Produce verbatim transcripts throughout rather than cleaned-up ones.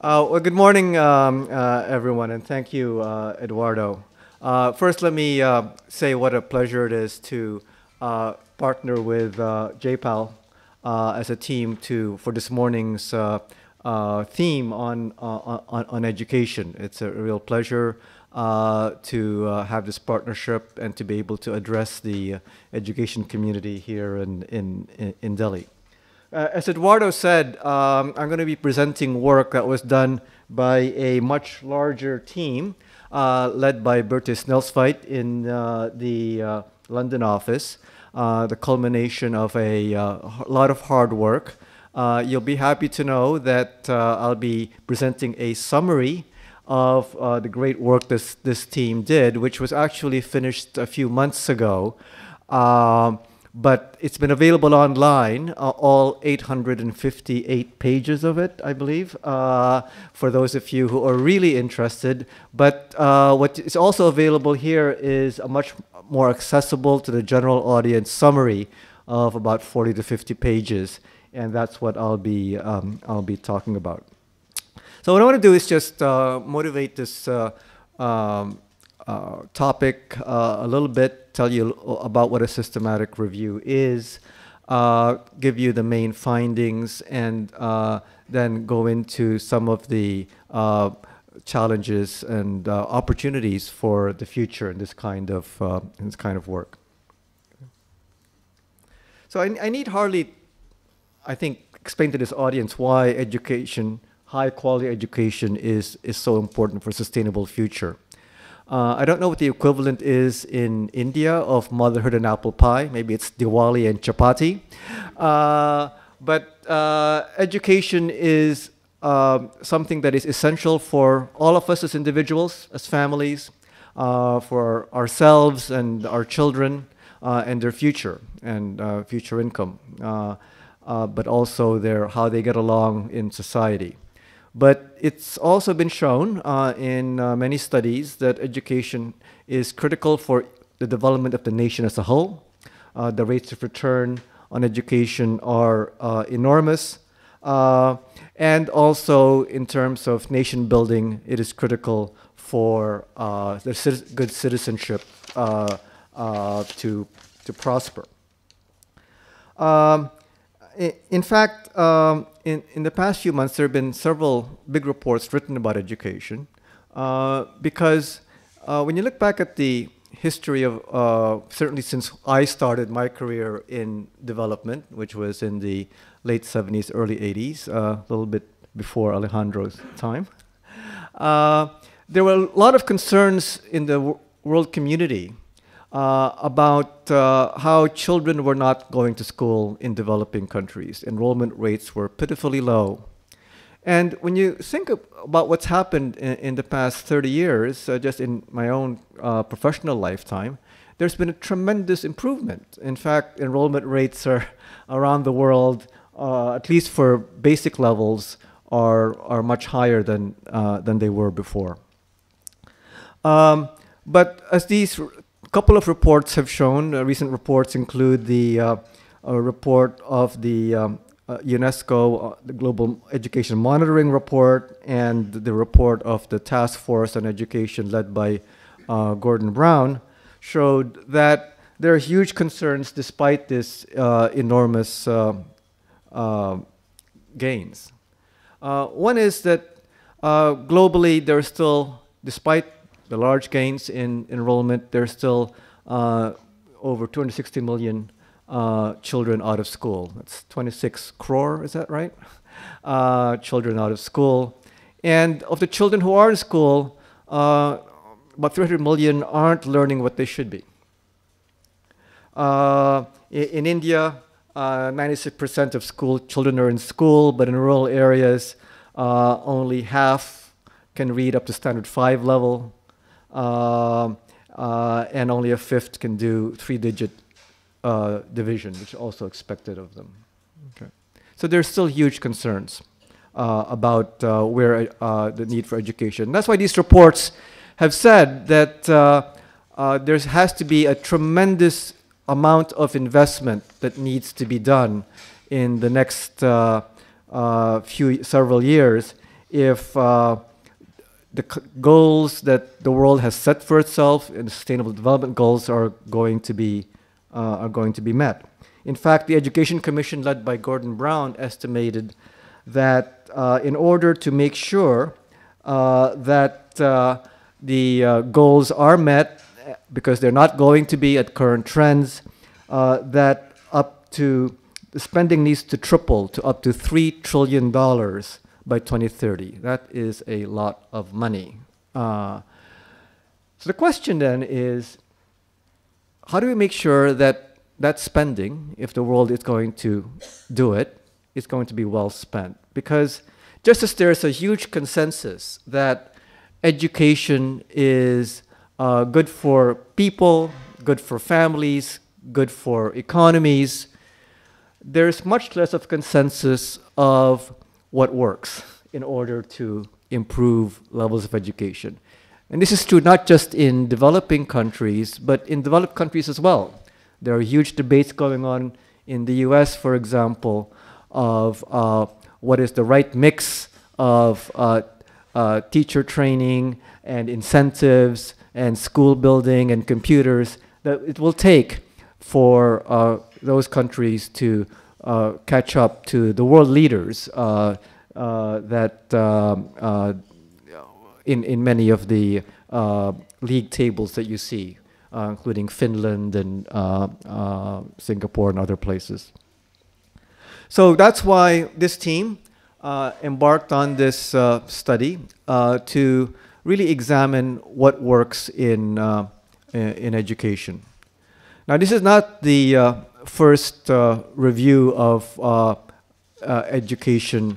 Uh, well, good morning, um, uh, everyone, and thank you, uh, Eduardo. Uh, first, let me uh, say what a pleasure it is to uh, partner with uh, J PAL uh, as a team to for this morning's uh, uh, theme on, uh, on on education. It's a real pleasure uh, to uh, have this partnership and to be able to address the uh, education community here in in in Delhi. Uh, as Eduardo said, um, I'm going to be presenting work that was done by a much larger team uh, led by Bertus Snelsveit in uh, the uh, London office, uh, the culmination of a uh, lot of hard work. Uh, you'll be happy to know that uh, I'll be presenting a summary of uh, the great work this, this team did, which was actually finished a few months ago. Um, But it's been available online, uh, all eight hundred fifty-eight pages of it, I believe, uh, for those of you who are really interested. But uh, what is also available here is a much more accessible to the general audience summary of about forty to fifty pages, and that's what I'll be, um, I'll be talking about. So what I want to do is just uh, motivate this uh, um, Uh, topic uh, a little bit, tell you about what a systematic review is, uh, give you the main findings, and uh, then go into some of the uh, challenges and uh, opportunities for the future in this kind of uh, in this kind of work. So I, I need hardly, I think, explain to this audience why education, high quality education, is is so important for a sustainable future. Uh, I don't know what the equivalent is in India of motherhood and apple pie. Maybe it's Diwali and chapati. Uh, but uh, education is uh, something that is essential for all of us as individuals, as families, uh, for ourselves and our children uh, and their future and uh, future income, uh, uh, but also their, how they get along in society. But it's also been shown uh, in uh, many studies that education is critical for the development of the nation as a whole. Uh, the rates of return on education are uh, enormous. Uh, and also in terms of nation building, it is critical for uh, the citi- good citizenship uh, uh, to, to prosper. Um, In fact, um, in, in the past few months, there have been several big reports written about education uh, because uh, when you look back at the history of, uh, certainly since I started my career in development, which was in the late seventies, early eighties, uh, a little bit before Alejandro's time, uh, there were a lot of concerns in the w world community Uh, about uh, how children were not going to school in developing countries. Enrollment rates were pitifully low. And when you think about what's happened in, in the past thirty years, uh, just in my own uh, professional lifetime, there's been a tremendous improvement. In fact, enrollment rates are around the world, uh, at least for basic levels, are, are much higher than, uh, than they were before. Um, but as these A couple of reports have shown, uh, recent reports include the uh, uh, report of the um, uh, UNESCO, uh, the Global Education Monitoring Report, and the report of the Task Force on Education led by uh, Gordon Brown, showed that there are huge concerns despite this uh, enormous uh, uh, gains. Uh, one is that uh, globally there are still, despite the large gains in enrollment, there's still uh, over two hundred sixty million uh, children out of school. That's twenty-six crore, is that right? Uh, children out of school. And of the children who are in school, uh, about three hundred million aren't learning what they should be. Uh, in, in India, uh, ninety-six percent of school children are in school, but in rural areas, uh, only half can read up to standard five level. Uh, uh, and only a fifth can do three-digit uh, division, which is also expected of them. Okay. So there's still huge concerns uh, about uh, where uh, the need for education. That's why these reports have said that uh, uh, there has to be a tremendous amount of investment that needs to be done in the next uh, uh, few several years if uh, the c goals that the world has set for itself and sustainable development goals are going to be uh, are going to be met. In fact, the Education Commission, led by Gordon Brown, estimated that uh, in order to make sure uh, that uh, the uh, goals are met, because they're not going to be at current trends, uh, that up to the spending needs to triple to up to three trillion dollars by twenty thirty. That is a lot of money. Uh, so the question then is, how do we make sure that that spending, if the world is going to do it, is going to be well spent? Because just as there's a huge consensus that education is uh, good for people, good for families, good for economies, there's much less of consensus of what works in order to improve levels of education. And this is true not just in developing countries, but in developed countries as well. There are huge debates going on in the U S, for example, of uh, what is the right mix of uh, uh, teacher training and incentives and school building and computers that it will take for uh, those countries to uh, catch up to the world leaders uh, uh, that um, uh, in, in many of the uh, league tables that you see, uh, including Finland and uh, uh, Singapore and other places. So that's why this team uh, embarked on this uh, study uh, to really examine what works in, uh, in education. Now, this is not the uh, first uh, review of uh, uh, education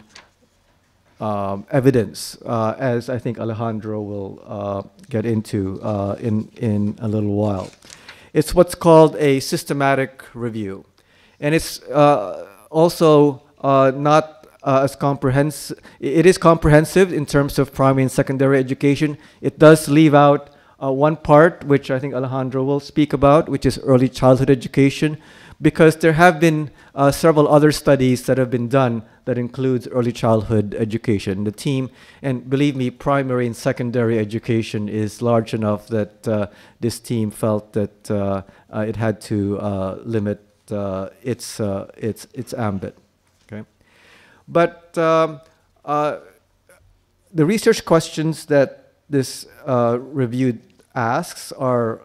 um, evidence, uh, as I think Alejandro will uh, get into uh, in, in a little while. It's what's called a systematic review. And it's uh, also uh, not uh, as comprehensive. It is comprehensive in terms of primary and secondary education. It does leave out Uh, one part, which I think Alejandro will speak about, which is early childhood education, because there have been uh, several other studies that have been done that includes early childhood education. The team, and believe me, primary and secondary education is large enough that uh, this team felt that uh, uh, it had to uh, limit uh, its, uh, its, its ambit. Okay? But um, uh, the research questions that this uh, review asks are,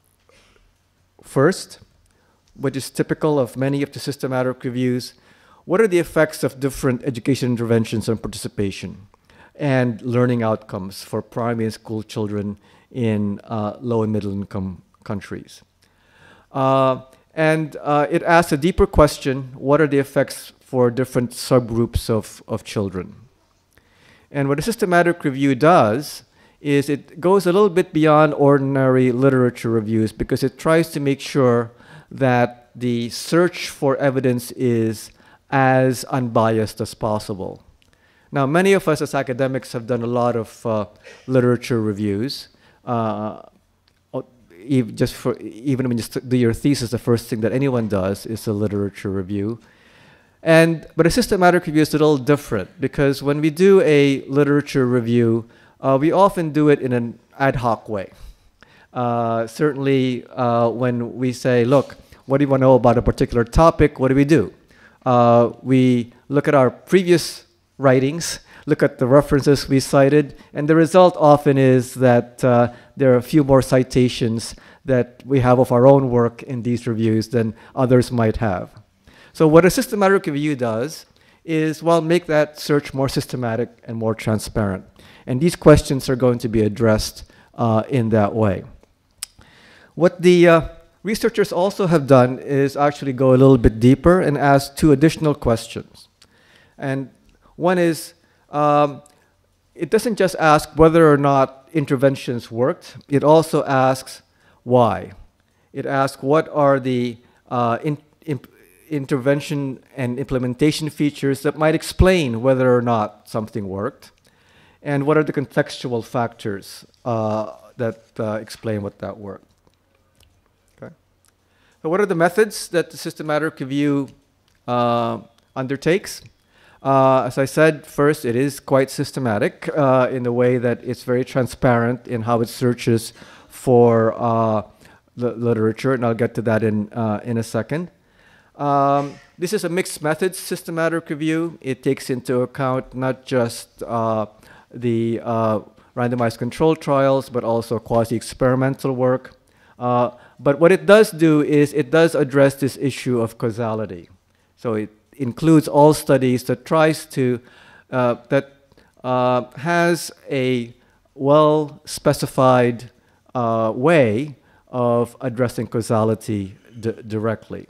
first, which is typical of many of the systematic reviews, what are the effects of different education interventions on participation and learning outcomes for primary school children in uh, low and middle income countries? Uh, and uh, it asks a deeper question, what are the effects for different subgroups of, of children? And what a systematic review does is it goes a little bit beyond ordinary literature reviews, because it tries to make sure that the search for evidence is as unbiased as possible. Now, many of us as academics have done a lot of uh, literature reviews. Uh, even, just for, even when you do your thesis, the first thing that anyone does is a literature review. And, but a systematic review is a little different, because when we do a literature review, Uh, we often do it in an ad hoc way. Uh, certainly, uh, when we say, look, what do you want to know about a particular topic, what do we do? Uh, we look at our previous writings, look at the references we cited, and the result often is that uh, there are a few more citations that we have of our own work in these reviews than others might have. So what a systematic review does is, well, make that search more systematic and more transparent. And these questions are going to be addressed uh, in that way. What the uh, researchers also have done is actually go a little bit deeper and ask two additional questions. And one is, um, it doesn't just ask whether or not interventions worked, it also asks why. It asks what are the uh, in, in, intervention and implementation features that might explain whether or not something worked. And what are the contextual factors uh, that uh, explain what that worked? Okay. So what are the methods that the systematic review uh, undertakes? Uh, as I said, first, it is quite systematic uh, in the way that it's very transparent in how it searches for uh, the literature, and I'll get to that in, uh, in a second. Um, this is a mixed methods systematic review. It takes into account not just uh, the uh, randomized control trials, but also quasi-experimental work. Uh, but what it does do is it does address this issue of causality. So it includes all studies that tries to, uh, that uh, has a well-specified uh, way of addressing causality d directly.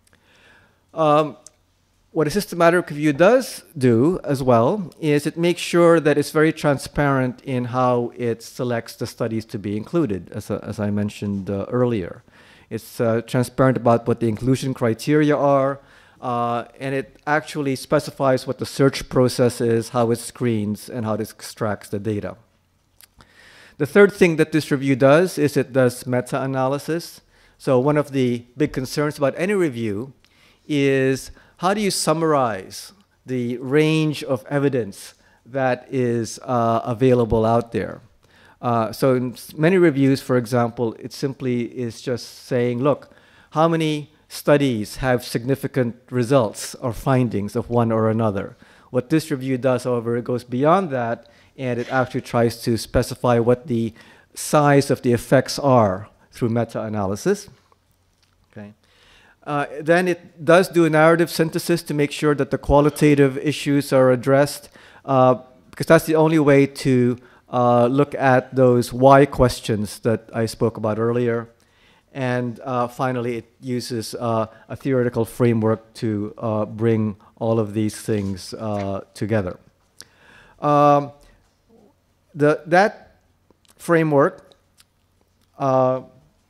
Um, what a systematic review does do as well is it makes sure that it's very transparent in how it selects the studies to be included, as, uh, as I mentioned uh, earlier. It's uh, transparent about what the inclusion criteria are, uh, and it actually specifies what the search process is, how it screens, and how it extracts the data. The third thing that this review does is it does meta-analysis. So one of the big concerns about any review is how do you summarize the range of evidence that is uh, available out there? Uh, so in many reviews, for example, it simply is just saying, look, how many studies have significant results or findings of one or another? What this review does, however, it goes beyond that, and it actually tries to specify what the size of the effects are through meta-analysis. Okay. Uh, then it does do a narrative synthesis to make sure that the qualitative issues are addressed, uh, because that's the only way to uh, look at those why questions that I spoke about earlier. And uh, finally, it uses uh, a theoretical framework to uh, bring all of these things uh, together. Um, the, that framework uh,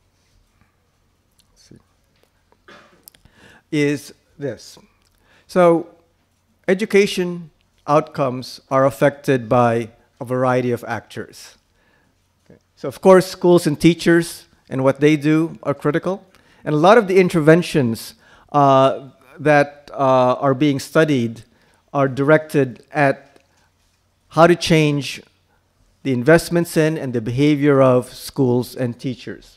is this. So education outcomes are affected by a variety of actors. Okay. So of course, schools and teachers and what they do are critical. And a lot of the interventions uh, that uh, are being studied are directed at how to change the investments in and the behavior of schools and teachers.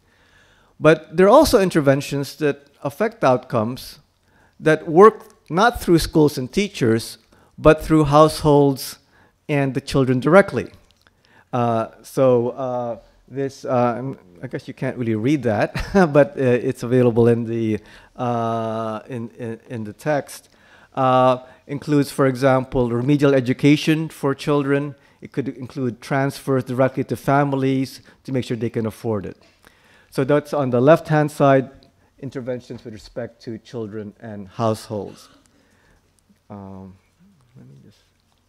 But there are also interventions that affect outcomes that work not through schools and teachers, but through households and the children directly. Uh, so uh, this, uh, I guess you can't really read that, but uh, it's available in the, uh, in, in, in the text. Uh, includes, for example, remedial education for children. It could include transfers directly to families to make sure they can afford it. So that's on the left-hand side, interventions with respect to children and households. Um, let me just,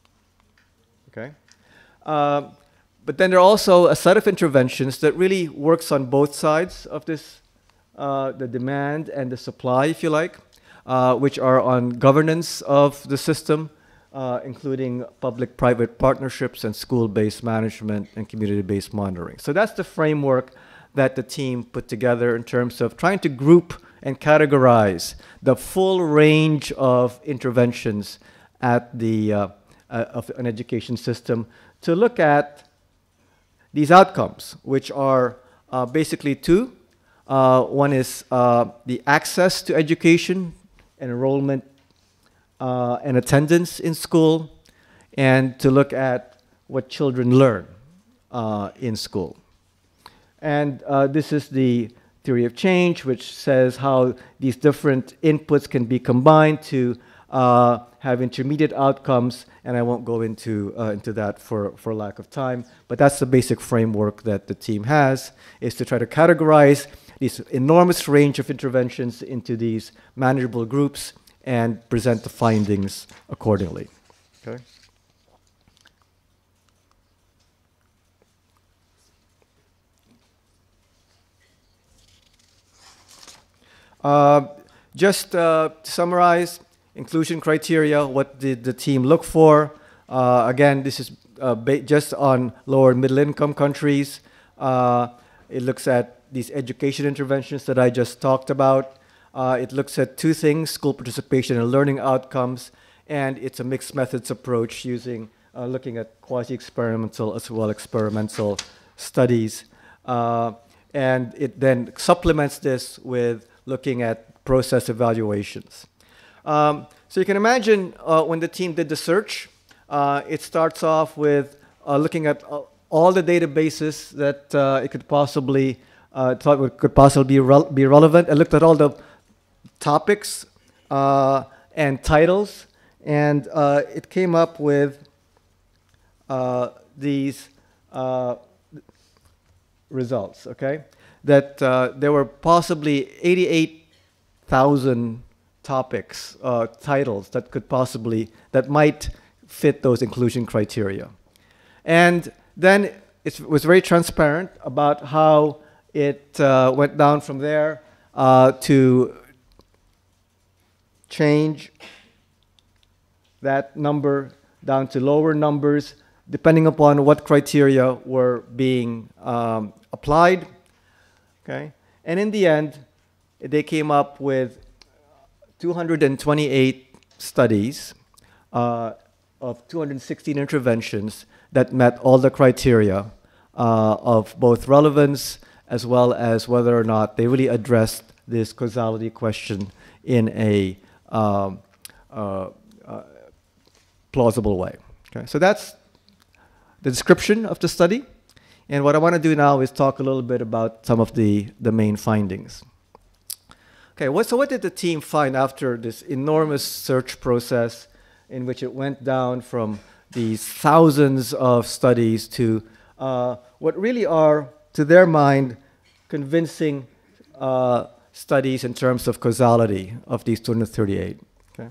okay. Uh, but then there are also a set of interventions that really works on both sides of this, uh, the demand and the supply, if you like, uh, which are on governance of the system, uh, including public-private partnerships and school-based management and community-based monitoring. So that's the framework that the team put together in terms of trying to group and categorize the full range of interventions at the uh, uh, of an education system to look at these outcomes, which are uh, basically two. Uh, one is uh, the access to education, enrollment, uh, and attendance in school, and to look at what children learn uh, in school. And uh, this is the theory of change, which says how these different inputs can be combined to uh, have intermediate outcomes, and I won't go into, uh, into that for, for lack of time, but that's the basic framework that the team has, is to try to categorize this enormous range of interventions into these manageable groups and present the findings accordingly. Okay. Uh, just uh, to summarize, inclusion criteria, what did the team look for? Uh, again, this is uh, just on lower and middle income countries. Uh, it looks at these education interventions that I just talked about. Uh, it looks at two things, school participation and learning outcomes. and it's a mixed methods approach using uh, looking at quasi-experimental as well experimental studies. Uh, and it then supplements this with looking at process evaluations. Um, so you can imagine uh, when the team did the search, uh, it starts off with uh, looking at uh, all the databases that uh, it could possibly uh, thought would, could possibly be, re be relevant. I looked at all the topics uh, and titles, and uh, it came up with uh, these uh, results, okay? That uh, there were possibly eighty-eight thousand topics, uh, titles that could possibly, that might fit those inclusion criteria. And then it was very transparent about how it uh, went down from there uh, to change that number down to lower numbers, depending upon what criteria were being um, applied. Okay? And in the end, they came up with two hundred twenty-eight studies uh, of two hundred sixteen interventions that met all the criteria uh, of both relevance as well as whether or not they really addressed this causality question in a um, uh, uh, plausible way. Okay? So that's the description of the study. And what I want to do now is talk a little bit about some of the, the main findings. Okay, what, so what did the team find after this enormous search process in which it went down from these thousands of studies to uh, what really are, to their mind, convincing uh, studies in terms of causality of these two hundred thirty-eight? Okay.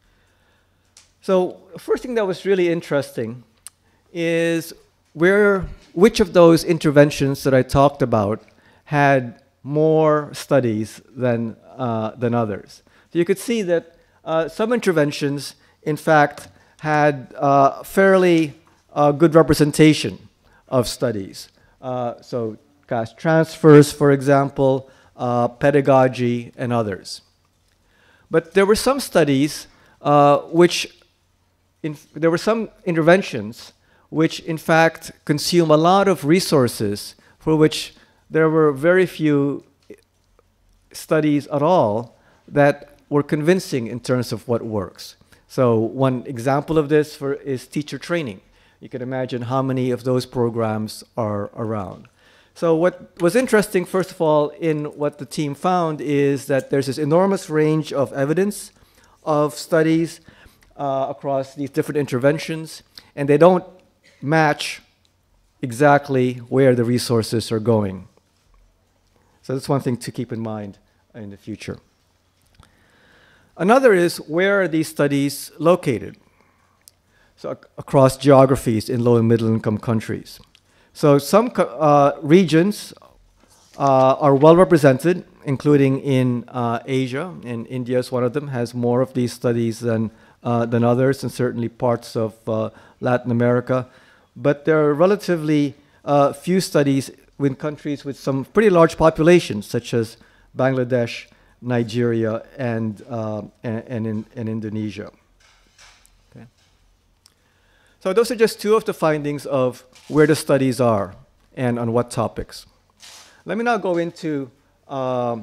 So first thing that was really interesting is where, which of those interventions that I talked about had more studies than, uh, than others. So you could see that uh, some interventions, in fact, had uh, fairly uh, good representation of studies. Uh, so cash transfers, for example, uh, pedagogy, and others. But there were some studies uh, which, in, there were some interventions which in fact consume a lot of resources for which there were very few studies at all that were convincing in terms of what works. So one example of this for, is teacher training. You can imagine how many of those programs are around. So what was interesting, first of all, in what the team found is that there's this enormous range of evidence of studies uh, across these different interventions, and they don't match exactly where the resources are going. So that's one thing to keep in mind in the future. Another is, where are these studies located? So ac across geographies in low and middle income countries. So some uh, regions uh, are well represented, including in uh, Asia, and India is one of them, has more of these studies than, uh, than others, and certainly parts of uh, Latin America. But there are relatively uh, few studies in countries with some pretty large populations, such as Bangladesh, Nigeria, and, uh, and, and, in, and Indonesia. Okay. So those are just two of the findings of where the studies are and on what topics. Let me now go into um,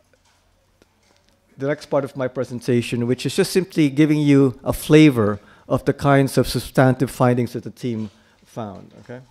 the next part of my presentation, which is just simply giving you a flavor of the kinds of substantive findings that the team found. Okay?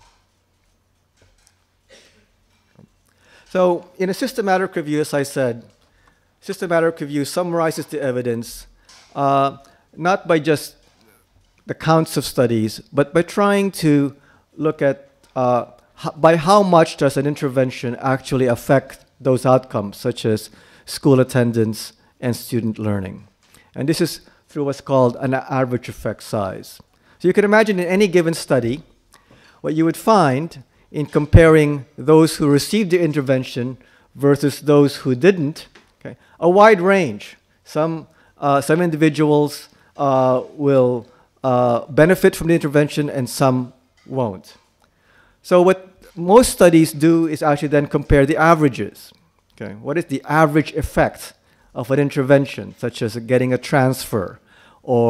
So in a systematic review, as I said, systematic review summarizes the evidence, uh, not by just the counts of studies, but by trying to look at uh, by how much does an intervention actually affect those outcomes, such as school attendance and student learning. And this is through what's called an average effect size. So you can imagine in any given study, what you would find in comparing those who received the intervention versus those who didn't, okay, a wide range. Some, uh, some individuals uh, will uh, benefit from the intervention and some won't. So what most studies do is actually then compare the averages. Okay, what is the average effect of an intervention, such as getting a transfer or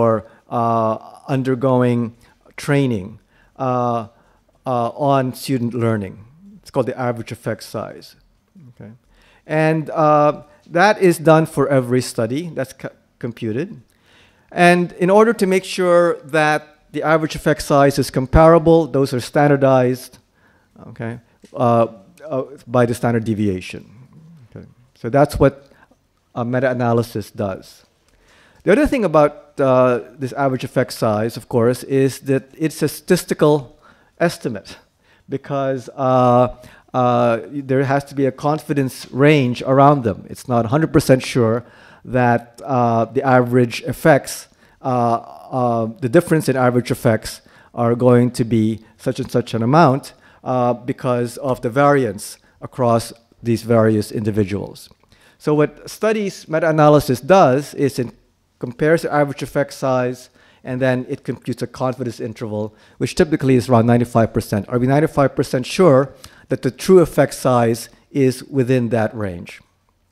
uh, undergoing training uh, uh, on student learning. It's called the average effect size. Okay. And uh, that is done for every study that's computed. And in order to make sure that the average effect size is comparable, those are standardized, okay, uh, uh, by the standard deviation. Okay. So that's what a meta-analysis does. The other thing about uh, this average effect size, of course, is that it's a statistical estimate, because uh, uh, there has to be a confidence range around them. It's not one hundred percent sure that uh, the average effects, uh, uh, the difference in average effects are going to be such and such an amount uh, because of the variance across these various individuals. So what studies meta-analysis does is it compares the average effect size, and then it computes a confidence interval, which typically is around ninety-five percent. Are we ninety-five percent sure that the true effect size is within that range?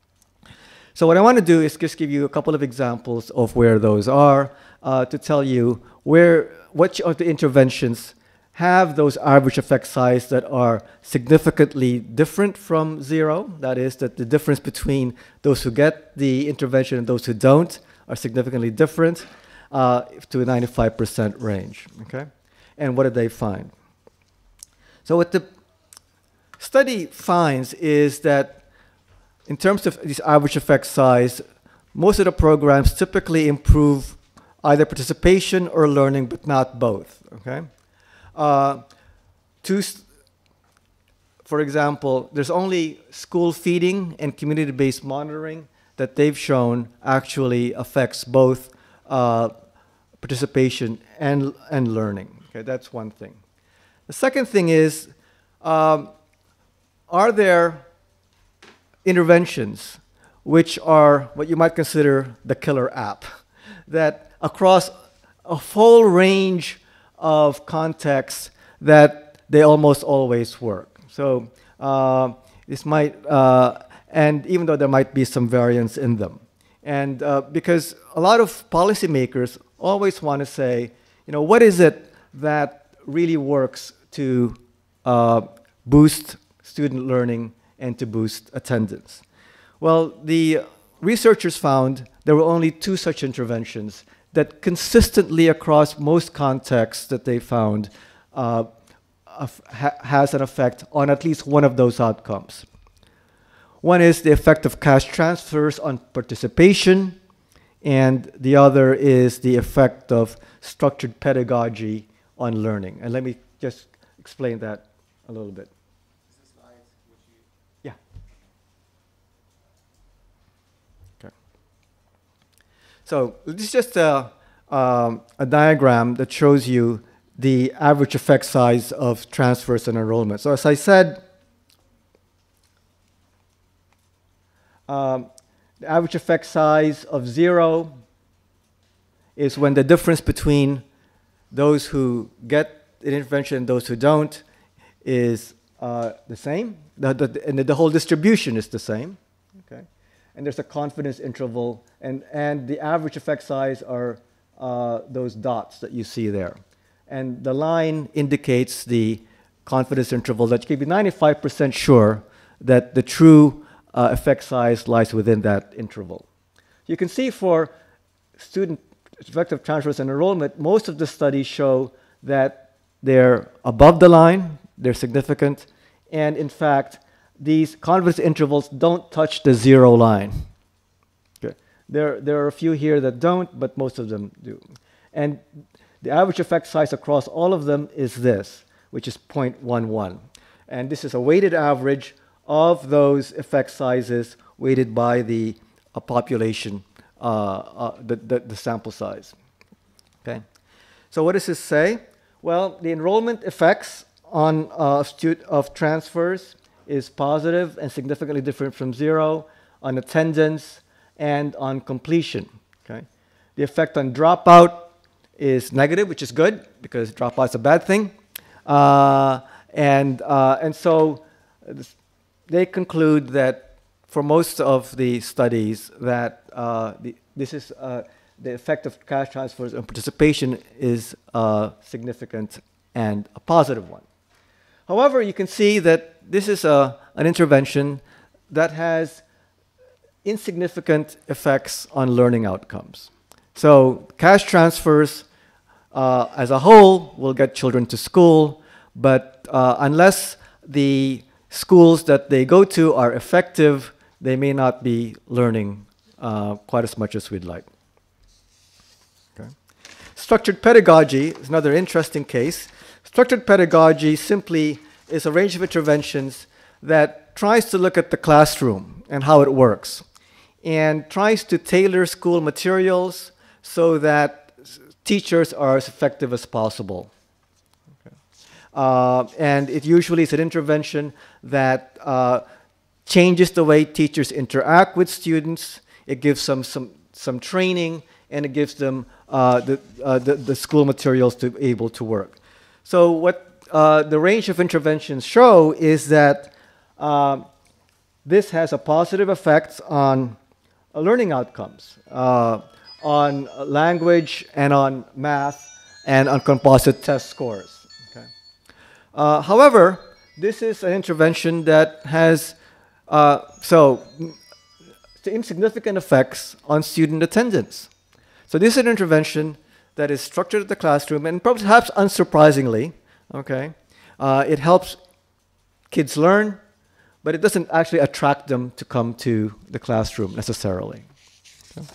So what I want to do is just give you a couple of examples of where those are uh, to tell you where, which of the interventions have those average effect size that are significantly different from zero. That is, that the difference between those who get the intervention and those who don't are significantly different uh, to a ninety-five percent range. Okay? And what did they find? So what the study finds is that in terms of this average effect size, most of the programs typically improve either participation or learning, but not both. Okay? Uh, two for example, there's only school feeding and community-based monitoring that they've shown actually affects both uh, participation and, and learning. Okay, that's one thing. The second thing is, um, are there interventions which are what you might consider the killer app, that across a whole range of contexts that they almost always work? So uh, this might, uh, and even though there might be some variance in them. And uh, because a lot of policymakers always want to say, you know, what is it that really works to uh, boost student learning and to boost attendance? Well, the researchers found there were only two such interventions that consistently across most contexts that they found uh, ha has an effect on at least one of those outcomes. One is the effect of cash transfers on participation, and the other is the effect of structured pedagogy on learning. And let me just explain that a little bit. Yeah. Okay. So this is just a, um, a diagram that shows you the average effect size of transfers and enrollment. So as I said, um, the average effect size of zero is when the difference between those who get an intervention and those who don't is uh, the same. The, the, and the whole distribution is the same. Okay? And there's a confidence interval, and, and the average effect size are uh, those dots that you see there. And the line indicates the confidence interval that you can be ninety-five percent sure that the true uh, effect size lies within that interval. You can see for student effective transfers and enrollment, most of the studies show that they're above the line, they're significant, and in fact, these confidence intervals don't touch the zero line. Okay. There, there are a few here that don't, but most of them do. And the average effect size across all of them is this, which is zero point one one. And this is a weighted average of those effect sizes weighted by the uh, population, uh, uh, the, the, the sample size. Okay. So what does this say? Well, the enrollment effects on uh, stu of transfers is positive and significantly different from zero on attendance and on completion. Okay. The effect on dropout is negative, which is good because dropout is a bad thing. Uh, and, uh, and so this, they conclude that for most of the studies that uh, the, this is, uh, the effect of cash transfers on participation is uh, significant and a positive one. However, you can see that this is a, an intervention that has insignificant effects on learning outcomes. So cash transfers uh, as a whole will get children to school, but uh, unless the schools that they go to are effective, they may not be learning uh, quite as much as we'd like. Okay. Structured pedagogy is another interesting case. Structured pedagogy simply is a range of interventions that tries to look at the classroom and how it works, and tries to tailor school materials so that teachers are as effective as possible. Okay. Uh, and it usually is an intervention that uh, changes the way teachers interact with students. It gives them some, some training, and it gives them uh, the, uh, the, the school materials to be able to work. So what uh, the range of interventions show is that uh, this has a positive effect on uh, learning outcomes, uh, on language and on math and on composite test scores. Okay. Uh, however, this is an intervention that has uh, so insignificant effects on student attendance. So this is an intervention that is structured at the classroom, and perhaps unsurprisingly, okay, uh, it helps kids learn, but it doesn't actually attract them to come to the classroom necessarily. Okay.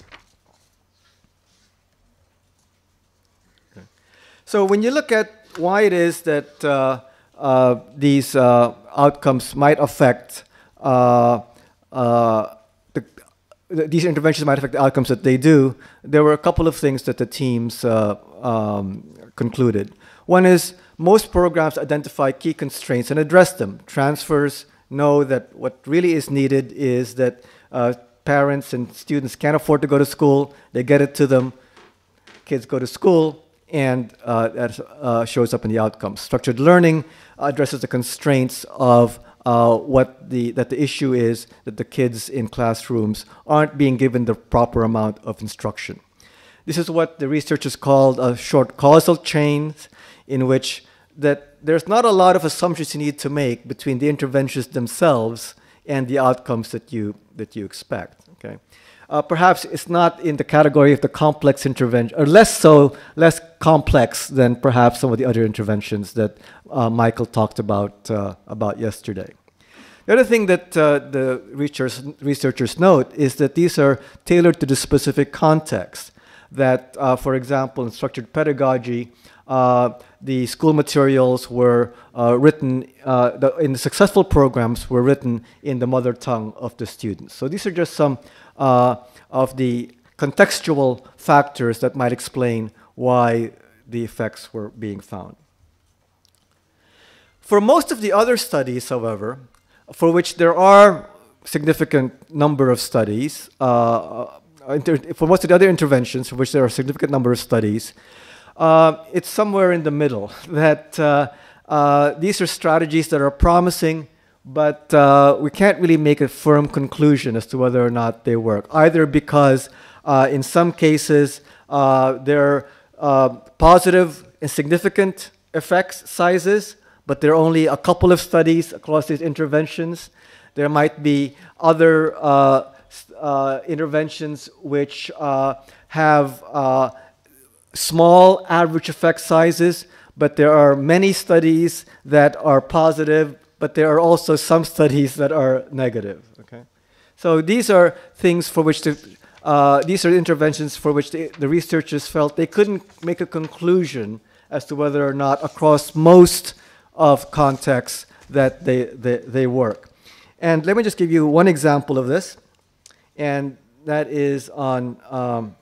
Okay. So when you look at why it is that uh, uh, these uh, outcomes might affect uh, uh, these interventions might affect the outcomes that they do, there were a couple of things that the teams uh, um, concluded. One is most programs identify key constraints and address them. Transfers know that what really is needed is that uh, parents and students can't afford to go to school. They get it to them. Kids go to school, and uh, that uh, shows up in the outcomes. Structured learning addresses the constraints of Uh, what the, that the issue is that the kids in classrooms aren't being given the proper amount of instruction. This is what the researchers called a short causal chains, in which that there's not a lot of assumptions you need to make between the interventions themselves and the outcomes that you, that you expect. Okay? Uh, perhaps it's not in the category of the complex intervention, or less so, less complex than perhaps some of the other interventions that uh, Michael talked about, uh, about yesterday. The other thing that uh, the researchers, researchers note is that these are tailored to the specific context. That, uh, for example, in structured pedagogy, uh, the school materials were uh, written, uh, the, in the successful programs, were written in the mother tongue of the students. So these are just some uh, of the contextual factors that might explain why the effects were being found. For most of the other studies, however, for which there are significant number of studies, uh, for most of the other interventions for which there are a significant number of studies, uh, it's somewhere in the middle. That uh, uh, these are strategies that are promising, but uh, we can't really make a firm conclusion as to whether or not they work, either because uh, in some cases uh, they're uh, positive and significant effects sizes, but there are only a couple of studies across these interventions. There might be other uh, uh, interventions which uh, have uh, small average effect sizes, but there are many studies that are positive, but there are also some studies that are negative. Okay, so these are things for which the, uh, these are interventions for which the, the researchers felt they couldn't make a conclusion as to whether or not across most of contexts that they, they, they work. And let me just give you one example of this, and that is on, um,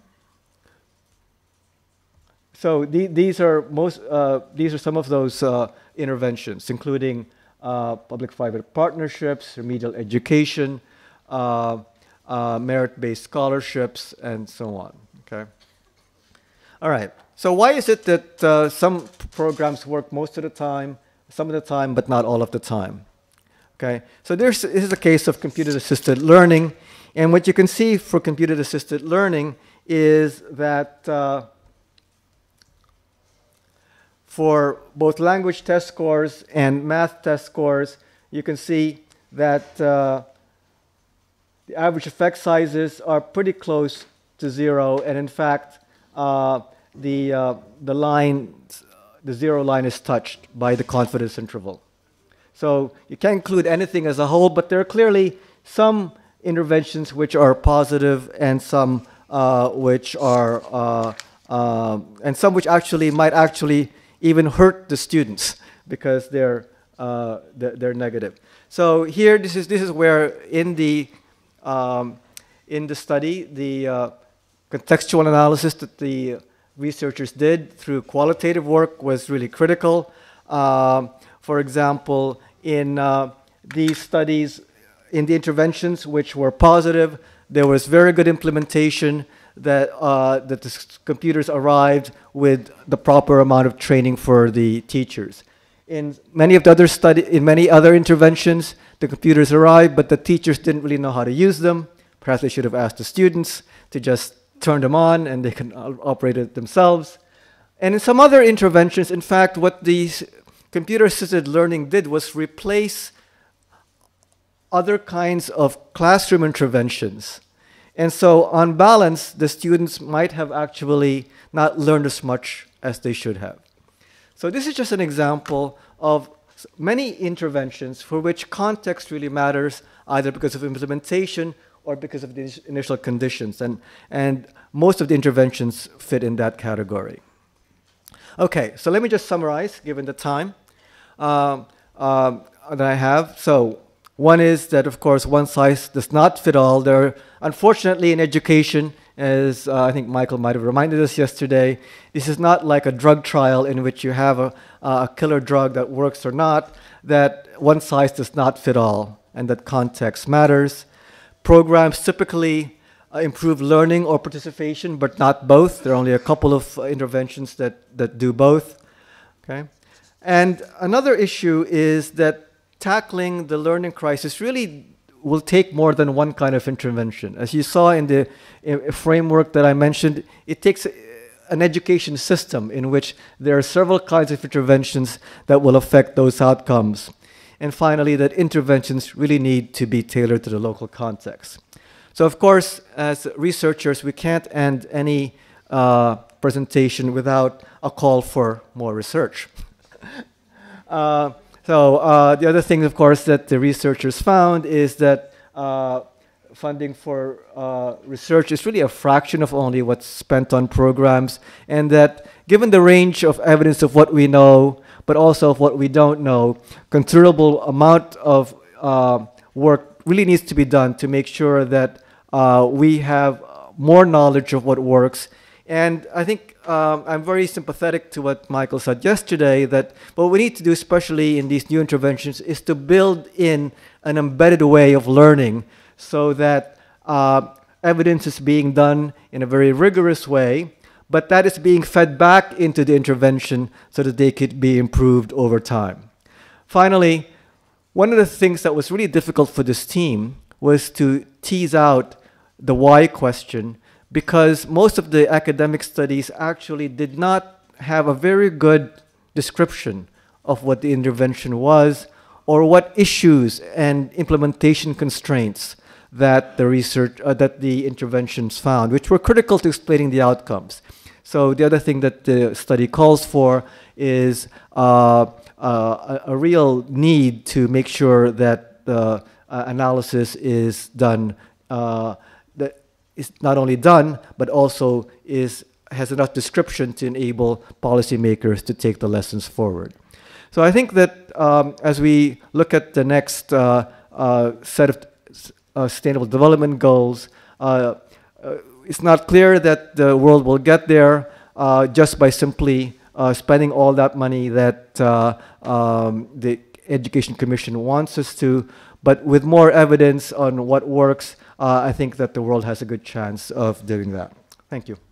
so the, these are most, uh, these are some of those uh, interventions, including uh, public-private partnerships, remedial education, uh, uh, merit-based scholarships, and so on, okay? All right, so why is it that uh, some programs work most of the time, some of the time, but not all of the time? Okay, so there's, this is a case of computer-assisted learning, and what you can see for computer-assisted learning is that uh, for both language test scores and math test scores, you can see that uh, the average effect sizes are pretty close to zero, and in fact, uh, the, uh, the line, the zero line is touched by the confidence interval. So you can't include anything as a whole, but there are clearly some interventions which are positive and some uh, which are, uh, uh, and some which actually might actually even hurt the students because they're, uh, they're, they're negative. So here, this is, this is where in the, um, in the study, the uh, contextual analysis that the researchers did through qualitative work was really critical. Um, for example, in uh, these studies, in the interventions which were positive, there was very good implementation that, uh, that the computers arrived with the proper amount of training for the teachers. In many of the other study, in many other interventions, the computers arrived, but the teachers didn't really know how to use them. Perhaps they should have asked the students to just turn them on and they can operate it themselves. And in some other interventions, in fact, what these computer-assisted learning did was replace other kinds of classroom interventions. And so on balance, the students might have actually not learned as much as they should have. So this is just an example of many interventions for which context really matters, either because of implementation or because of the initial conditions. And, and most of the interventions fit in that category. Okay, so let me just summarize, given the time um, um, that I have. So one is that, of course, one size does not fit all. There are, unfortunately, in education, as uh, I think Michael might have reminded us yesterday, this is not like a drug trial in which you have a, a killer drug that works or not, that one size does not fit all, and that context matters. Programs typically uh, improve learning or participation, but not both. There are only a couple of uh, interventions that, that do both. Okay? And another issue is that tackling the learning crisis really will take more than one kind of intervention. As you saw in the uh, framework that I mentioned, it takes a, an education system in which there are several kinds of interventions that will affect those outcomes. And finally, that interventions really need to be tailored to the local context. So of course, as researchers, we can't end any uh, presentation without a call for more research. uh, so uh, the other thing, of course, that the researchers found is that uh, funding for uh, research is really a fraction of only what's spent on programs, and that given the range of evidence of what we know, but also of what we don't know, considerable amount of uh, work really needs to be done to make sure that uh, we have more knowledge of what works. And I think um, I'm very sympathetic to what Michael said yesterday, that what we need to do, especially in these new interventions, is to build in an embedded way of learning so that uh, evidence is being done in a very rigorous way, but that is being fed back into the intervention so that they could be improved over time. Finally, one of the things that was really difficult for this team was to tease out the why question, because most of the academic studies actually did not have a very good description of what the intervention was or what issues and implementation constraints that the research, uh, that the interventions found, which were critical to explaining the outcomes. So the other thing that the study calls for is uh, uh, a, a real need to make sure that the uh, analysis is done, uh, that is not only done, but also is, has enough description to enable policymakers to take the lessons forward. So I think that um, as we look at the next uh, uh, set of uh, sustainable development goals, uh, uh, it's not clear that the world will get there uh, just by simply uh, spending all that money that uh, um, the Education Commission wants us to, but with more evidence on what works, uh, I think that the world has a good chance of doing that. Thank you.